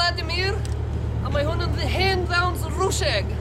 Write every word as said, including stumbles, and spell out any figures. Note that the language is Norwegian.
Vladimir, a mae hwn yn hen ddawns rwsieg.